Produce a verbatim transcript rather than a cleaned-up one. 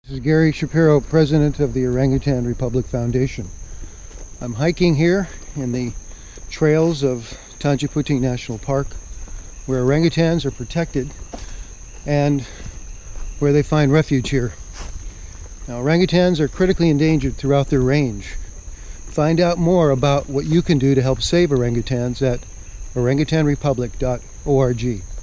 This is Gary Shapiro, president of the Orangutan Republic Foundation. I'm hiking here in the trails of Tanjung National Park, where orangutans are protected and where they find refuge here. Now, orangutans are critically endangered throughout their range. Find out more about what you can do to help save orangutans at orangutan republic dot org.